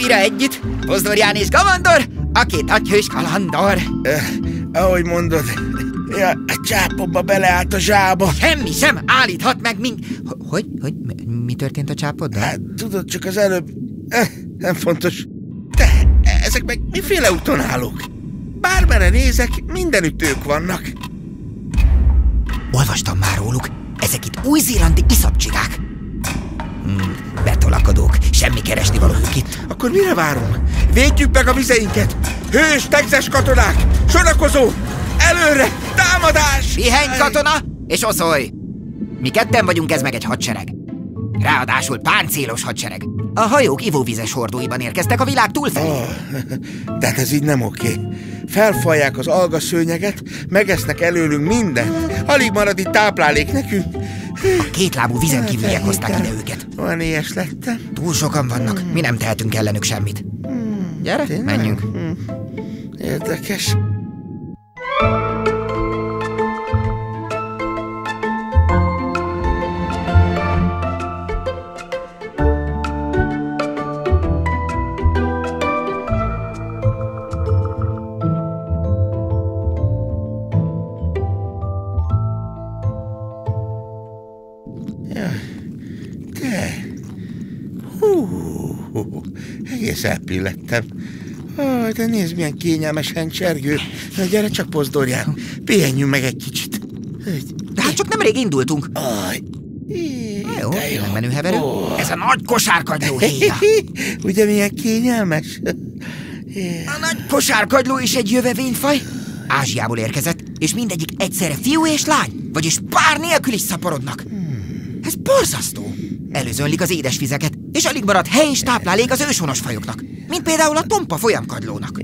újra együtt, Pozdorján és Gamandor, a két nagyhős kalandor. Ahogy mondod, a csápomba beleállt a zsába. Semmi sem állíthat meg Hogy? Mi történt a csápoddal? Hát tudod, csak az előbb... nem fontos. De ezek meg miféle úton állók? Bármere nézek, mindenütt ők vannak. Olvastam már róluk. Ezek itt új-zélandi iszapcsigák. Betolakodók, semmi keresnivalójuk itt. Akkor mire várunk? Védjük meg a vizeinket! Hős, texas katonák! Sorakozó! Előre! Támadás! Pihenj, katona, és oszolj! Mi ketten vagyunk, ez meg egy hadsereg. Ráadásul páncélos hadsereg. A hajók ivóvizes hordóiban érkeztek a világ túlfelé. De hát ez így nem oké. Felfalják az algaszőnyeget, megesznek előlünk mindent. Alig marad itt táplálék nekünk. A kétlábú vizen kívüliek hozták ide őket. Olyan éhes lettem. Túl sokan vannak, mi nem tehetünk ellenük semmit. Gyere, menjünk. Érdekes. Egész elpillettem. De nézd, milyen kényelmesen csergő. Na, gyere csak, Pozdorján, pihenjünk meg egy kicsit. De hát csak nemrég indultunk. Jó, nem menőheverő. Ez a nagy kosárkagyló héja. Ugye milyen kényelmes? A nagy kosárkagyló is egy jövevényfaj. Ázsiából érkezett, és mindegyik egyszerre fiú és lány, vagyis pár nélkül is szaporodnak. Ez borzasztó. Előzönlik az édesvizeket, és alig marad hely és táplálék az őshonos fajoknak, mint például a tompa folyamkagylónak.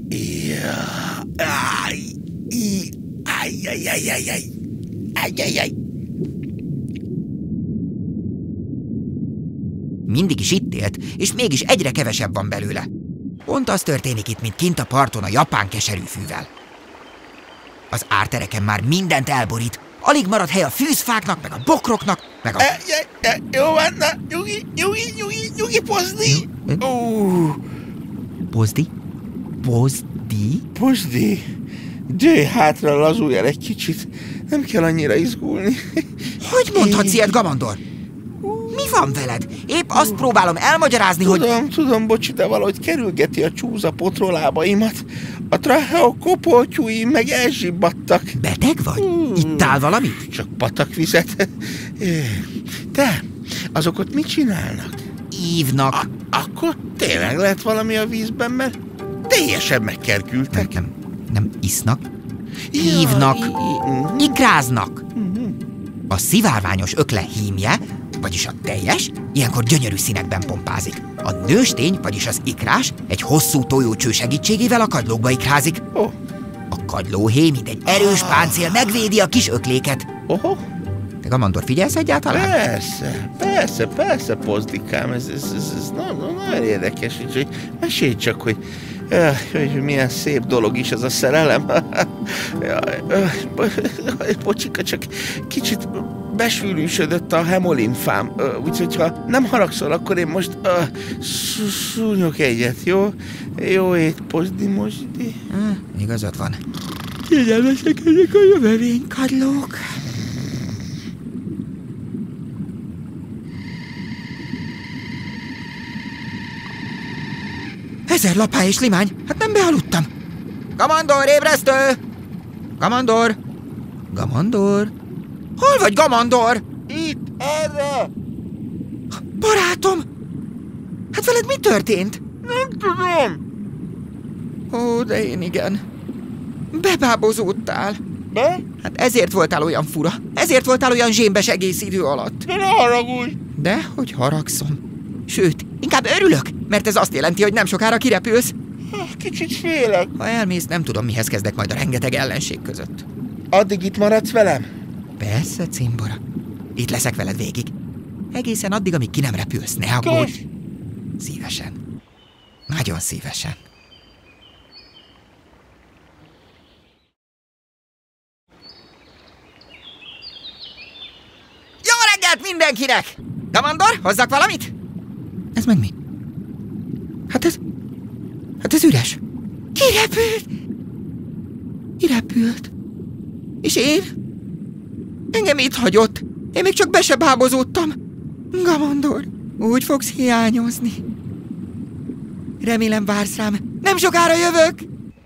Mindig is itt élt, és mégis egyre kevesebb van belőle. Pont az történik itt, mint kint a parton a japán keserűfűvel. Az ártereken már mindent elborít, alig marad hely a fűzfáknak, meg a bokroknak, meg a... Jó van, na, nyugi, Pozdi! Pozdi? Pozdi? Pozdi! Dőj hátra, lazulj el egy kicsit. Nem kell annyira izgulni. Hogy mondhatsz ilyet, Gamandor? Mi van veled? Épp azt próbálom elmagyarázni, hogy... Tudom, bocsi, de valahogy kerülgeti a csúza potrolábaimat. A tracheokopoltyúim meg elzsibbadtak. Beteg vagy? Ittál valamit? Csak patakvizet. Te, azok ott mit csinálnak? Ívnak. Akkor tényleg lehet valami a vízben, mert teljesen megkerkültek. Nem isznak? Ívnak. Ikráznak. A szivárványos ökle hímje, vagyis a teljes, ilyenkor gyönyörű színekben pompázik. A nőstény, vagyis az ikrás, egy hosszú tojócső segítségével a kagylókba ikrázik. A kagylóhéj, mint egy erős páncél, megvédi a kis ökléket. Te, Gamandor, figyelsz egyáltalán? Persze, Pozdikám, ez nagyon érdekes, úgyhogy mesélj csak, hogy milyen szép dolog is ez a szerelem. Bocsika, csak kicsit besűrűsödött a hemolinfám, úgyhogy ha nem haragszol, akkor én most szúnyog egyet, jó? Jó ét, Pozdi, mosdi. Igazad van. Kényelmesek ezek a jövevénykagylók. Ezer lapály és limány, hát nem bealudtam. Gamandor, ébresztő! Gamandor! Hol vagy, Gamandor? Itt, erre! Barátom! Hát veled mi történt? Nem tudom. Ó, de én igen. Bebábozódtál. Be? Hát ezért voltál olyan fura. Ezért voltál olyan zsémbes egész idő alatt. De ne haragudj! Dehogy haragszom. Sőt, inkább örülök, mert ez azt jelenti, hogy nem sokára kirepülsz. Kicsit félek. Ha elmész, nem tudom, mihez kezdek majd a rengeteg ellenség között. Addig itt maradsz velem? Persze, cimbora. Itt leszek veled végig. Egészen addig, amíg ki nem repülsz. Ne aggódj. Szívesen. Nagyon szívesen. Jó reggelt mindenkinek! Gamandor, hozzak valamit? Ez meg mi? Hát ez üres. Kirepült. És én? Engem itt hagyott. Én még csak be se bábozódtam. Gamondor, úgy fogsz hiányozni. Remélem vársz rám. Nem sokára jövök.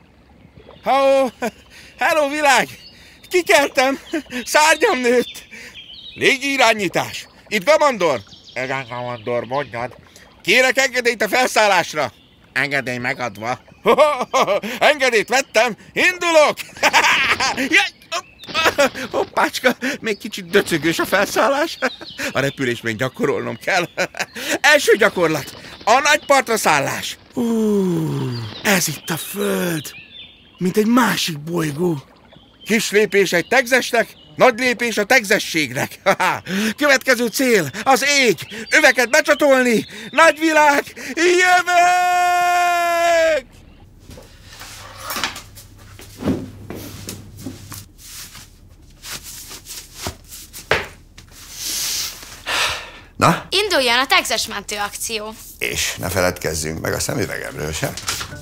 Hello, világ! Kikeltem! Szárnyam nőtt! Légi irányítás! Itt Gamondor! Igen, Gamondor, mondjad. Kérek engedélyt a felszállásra! Engedély megadva. Engedélyt vettem, indulok! Hoppácska, még kicsit döcögős a felszállás. A repülés még gyakorolnom kell. Első gyakorlat, a nagy partra szállás. Ez itt a föld, mint egy másik bolygó. Kis lépés egy tegzesnek, nagy lépés a tegzességnek. Következő cél, az ég, öveket becsatolni, nagyvilág, jövök! Na? Induljon a Texas mentő akció. És ne feledkezzünk meg a szemüvegemről sem.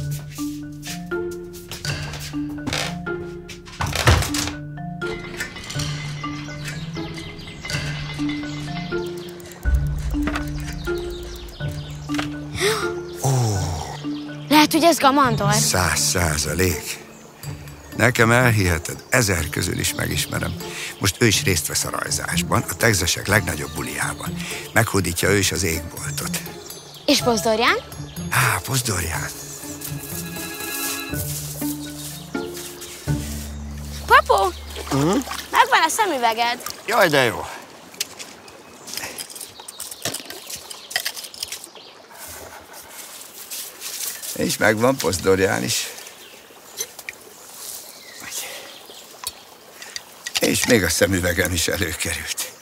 Lehet, hogy ez Gamondor? 100%. Nekem elhiheted, 1000 közül is megismerem. Most ő is részt vesz a rajzásban, a tegzesek legnagyobb buliában. Meghódítja ő is az égboltot. És Pozdorján? Pozdorján. Papu, megvan a szemüveged. Jaj, de jó. És megvan Pozdorján is. És még a szemüvegem is előkerült.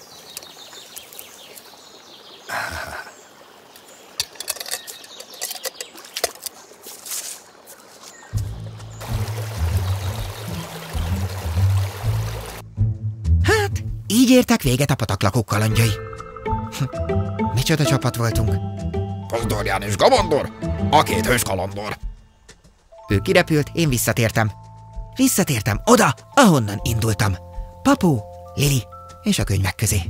Hát, így értek véget a pataklakók kalandjai. Micsoda csapat voltunk. Pozdorján és Gamondor, a két hős kalandor. Ő kirepült, én visszatértem. Visszatértem oda, ahonnan indultam. Papu, Lili és a könyvek közé.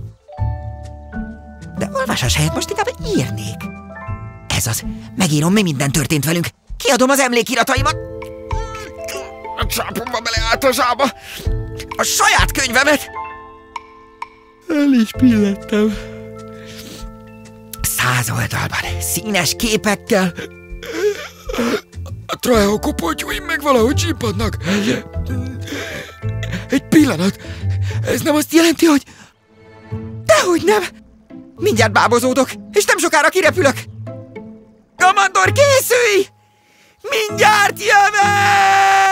De olvasás helyett most inkább írnék. Ez az, megírom, mi minden történt velünk. Kiadom az emlékirataimat. A csápomba beleállt a zsába. A saját könyvemet. El is pillettem. 100 oldalban, színes képekkel. A Trajó kopoltyúim meg valahogy csípadnak. Egy pillanat. Ez nem azt jelenti, hogy... Dehogy nem. Mindjárt bábozódok, és nem sokára kirepülök. Gamondor, készülj! Mindjárt jövök!